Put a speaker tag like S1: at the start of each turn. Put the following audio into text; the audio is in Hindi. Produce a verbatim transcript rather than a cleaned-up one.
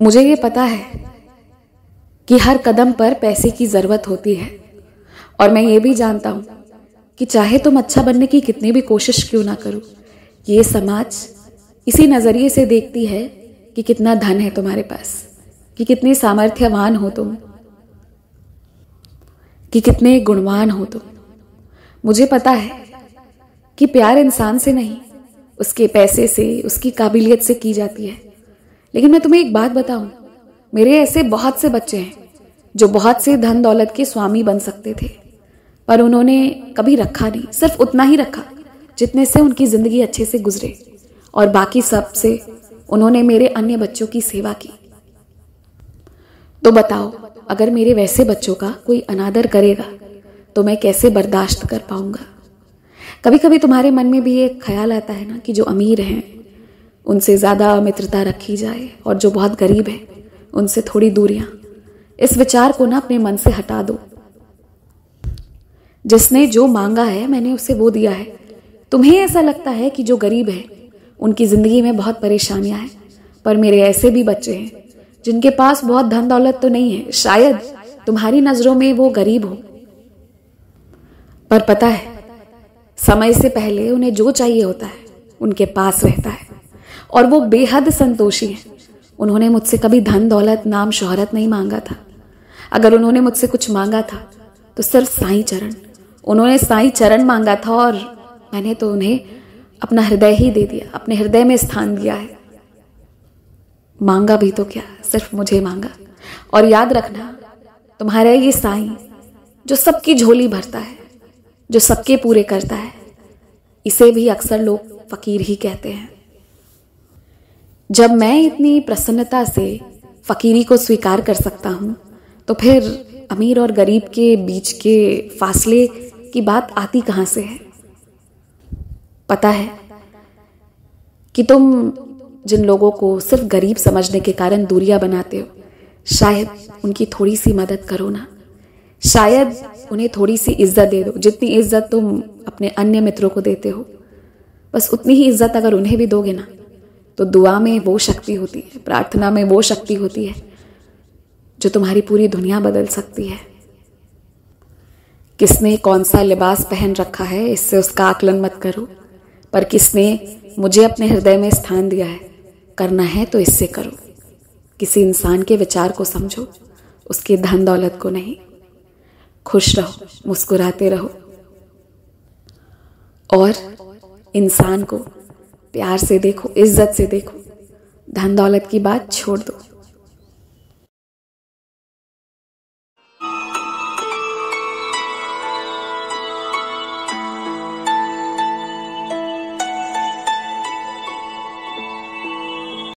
S1: मुझे ये पता है कि हर कदम पर पैसे की ज़रूरत होती है, और मैं ये भी जानता हूँ कि चाहे तुम अच्छा बनने की कितनी भी कोशिश क्यों ना करो, ये समाज इसी नज़रिए से देखती है कि कितना धन है तुम्हारे पास, कि कितने सामर्थ्यवान हो तुम, कि कितने गुणवान हो तुम। मुझे पता है कि प्यार इंसान से नहीं, उसके पैसे से, उसकी काबिलियत से की जाती है। लेकिन मैं तुम्हें एक बात बताऊं, मेरे ऐसे बहुत से बच्चे हैं जो बहुत से धन दौलत के स्वामी बन सकते थे, पर उन्होंने कभी रखा नहीं, सिर्फ उतना ही रखा जितने से उनकी जिंदगी अच्छे से गुजरे, और बाकी सब से उन्होंने मेरे अन्य बच्चों की सेवा की। तो बताओ, अगर मेरे वैसे बच्चों का कोई अनादर करेगा तो मैं कैसे बर्दाश्त कर पाऊंगा। कभी कभी तुम्हारे मन में भी एक ख्याल आता है ना कि जो अमीर हैं उनसे ज्यादा मित्रता रखी जाए, और जो बहुत गरीब है उनसे थोड़ी दूरियां। इस विचार को ना अपने मन से हटा दो। जिसने जो मांगा है मैंने उसे वो दिया है। तुम्हें ऐसा लगता है कि जो गरीब है उनकी जिंदगी में बहुत परेशानियां हैं, पर मेरे ऐसे भी बच्चे हैं जिनके पास बहुत धन दौलत तो नहीं है, शायद तुम्हारी नजरों में वो गरीब हो, पर पता है समय से पहले उन्हें जो चाहिए होता है उनके पास रहता है, और वो बेहद संतोषी है। उन्होंने मुझसे कभी धन दौलत, नाम, शोहरत नहीं मांगा था। अगर उन्होंने मुझसे कुछ मांगा था तो सिर्फ साईं चरण। उन्होंने साईं चरण मांगा था, और मैंने तो उन्हें अपना हृदय ही दे दिया, अपने हृदय में स्थान दिया है। मांगा भी तो क्या, सिर्फ मुझे मांगा। और याद रखना, तुम्हारा ये साईं जो सबकी झोली भरता है, जो सबके पूरे करता है, इसे भी अक्सर लोग फकीर ही कहते हैं। जब मैं इतनी प्रसन्नता से फकीरी को स्वीकार कर सकता हूं, तो फिर अमीर और गरीब के बीच के फासले की बात आती कहां से है। पता है कि तुम जिन लोगों को सिर्फ गरीब समझने के कारण दूरियां बनाते हो, शायद उनकी थोड़ी सी मदद करो ना, शायद उन्हें थोड़ी सी इज्जत दे दो। जितनी इज्जत तुम अपने अन्य मित्रों को देते हो, बस उतनी ही इज्जत अगर उन्हें भी दोगे ना, तो दुआ में वो शक्ति होती है, प्रार्थना में वो शक्ति होती है जो तुम्हारी पूरी दुनिया बदल सकती है। किसने कौन सा लिबास पहन रखा है इससे उसका आकलन मत करो, पर किसने मुझे अपने हृदय में स्थान दिया है, करना है तो इससे करो। किसी इंसान के विचार को समझो, उसके धन दौलत को नहीं। खुश रहो, मुस्कुराते रहो, और इंसान को प्यार से देखो, इज्जत से देखो। धन दौलत की बात छोड़ दो।